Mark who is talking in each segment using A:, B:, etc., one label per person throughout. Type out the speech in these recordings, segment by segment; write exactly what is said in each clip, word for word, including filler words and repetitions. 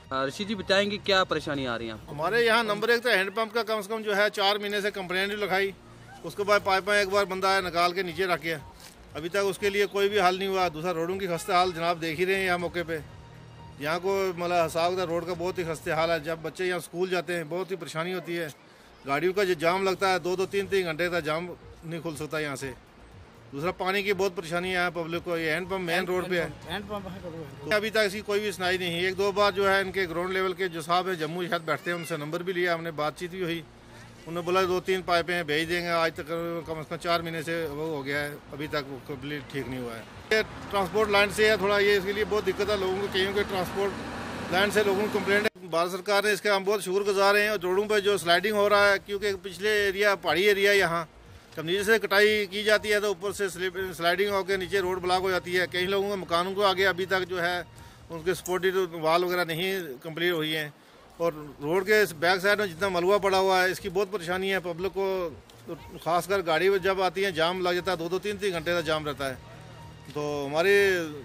A: रशीद जी बताएंगे क्या परेशानी आ रही है आपको?
B: हमारे यहाँ नंबर एक तो हैंड पंप का कम से कम जो है चार महीने से कंप्लेंट लिखाई, उसके बाद पाइपें एक बार बंदा आया निकाल के नीचे रख गया, अभी तक उसके लिए कोई भी हल नहीं हुआ। दूसरा रोडों की खस्ते हाल जनाब देख ही रहे हैं यहाँ मौके पे, यहाँ को मतलब हिसाब रोड का बहुत ही खस्ते हाल है। जब बच्चे यहाँ स्कूल जाते हैं बहुत ही परेशानी होती है, गाड़ियों का जो जाम लगता है दो दो तीन तीन घंटे तक जाम नहीं खुल सकता यहाँ से। दूसरा पानी की बहुत परेशानी है पब्लिक को। ये हैंड पंप मेन रोड पे है, हैंड पंप है। अभी तक इसकी कोई भी सुनाई नहीं है। एक दो बार जो है इनके ग्राउंड लेवल के जो साहब है जम्मू शायद बैठते हैं, उनसे नंबर भी लिया हमने, बातचीत भी हुई। उन्होंने बोला दो तीन पाइपें भेज देंगे, आज तक कम से कम चार महीने से वो हो गया है, अभी तक वो कम्प्लीट ठीक नहीं हुआ है। ये ट्रांसपोर्ट लाइन से है थोड़ा, ये इसके लिए बहुत दिक्कत है लोगों को। कहीं के ट्रांसपोर्ट लाइन से लोगों को कंप्लेंट है, भारत सरकार ने इसका हम बहुत शुक्रगुजार हैं। और रोडों पर जो स्लाइडिंग हो रहा है, क्योंकि पिछले एरिया पहाड़ी एरिया यहाँ जब नीचे से कटाई की जाती है तो ऊपर से स्लाइडिंग होकर नीचे रोड ब्लॉक हो जाती है। कई लोगों के मकानों को आगे अभी तक जो है उनके सपोर्टेड वाल वगैरह नहीं कंप्लीट हुई हैं। और रोड के बैक साइड में जितना मलबा पड़ा हुआ है इसकी बहुत परेशानी है पब्लिक को। तो खासकर गाड़ी जब आती है जाम लग जाता है, दो दो तीन तीन घंटे तक जाम रहता है। तो हमारी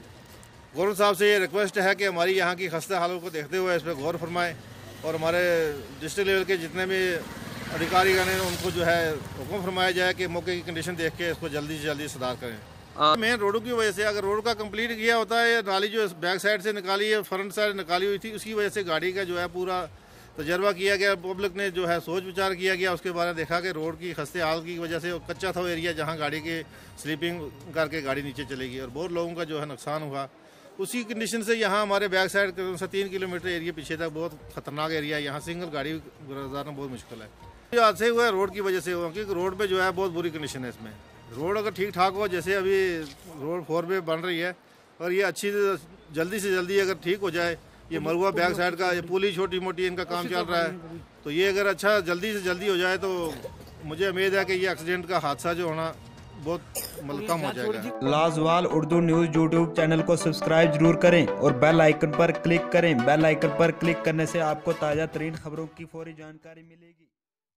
B: गवर्नर साहब से ये रिक्वेस्ट है कि हमारी यहाँ की खस्ते हालों को देखते हुए इस पर गौर फरमाएँ और हमारे डिस्ट्रिक्ट लेवल के जितने भी अधिकारी गण हैं उनको जो है हुक्म फरमाया जाए कि मौके की कंडीशन देख के इसको जल्दी से जल्दी सुधार करें। मेन रोडों की वजह से, अगर रोड का कंप्लीट किया होता है, नाली जो बैक साइड से निकाली है फ्रंट साइड निकाली हुई थी, उसकी वजह से गाड़ी का जो है पूरा तजर्बा किया गया, पब्लिक ने जो है सोच विचार किया गया, उसके बारे में देखा कि रोड की खस्ते हाल की वजह से कच्चा था वो एरिया जहाँ गाड़ी के स्लीपिंग करके गाड़ी नीचे चलेगी और बहुत लोगों का जो है नुकसान हुआ। उसी कंडीशन से यहाँ हमारे बैक साइड से तीन किलोमीटर एरिया पीछे तक बहुत खतरनाक एरिया है, यहाँ सिंगल गाड़ी गुजारना बहुत मुश्किल है। जो हादसे हुआ है रोड की वजह से हुआ, क्योंकि रोड पे जो है बहुत बुरी कंडीशन है इसमें। रोड अगर ठीक ठाक हो, जैसे अभी रोड फोर वे बन रही है, और ये अच्छी जल्दी से जल्दी अगर ठीक हो जाए, ये मलबा बैक साइड का ये पुली छोटी मोटी इनका काम चल रहा है, तो ये अगर अच्छा जल्दी से जल्दी हो जाए तो मुझे उम्मीद है कि ये एक्सीडेंट का हादसा जो होना बहुत मतलब कम हो जाएगा।
C: Lajawal Urdu news YouTube channel को सब्सक्राइब जरूर करें और बेल आइकन पर क्लिक करें। बेल आइकन पर क्लिक करने से आपको ताज़ा तरीन खबरों की फौरी जानकारी मिलेगी।